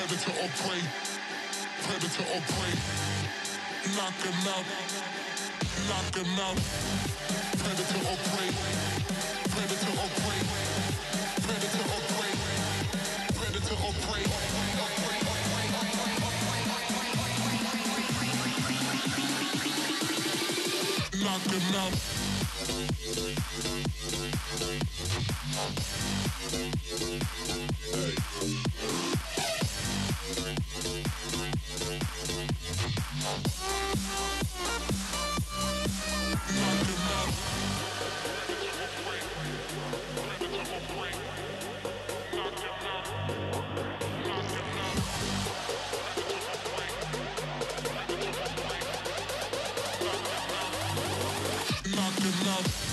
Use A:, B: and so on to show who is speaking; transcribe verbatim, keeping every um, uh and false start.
A: Predator or prey, predator or prey. Knock him out, knock him out. Predator or prey, predator or prey, predator or prey, predator or prey. Knock him out. Hey. Knock him out.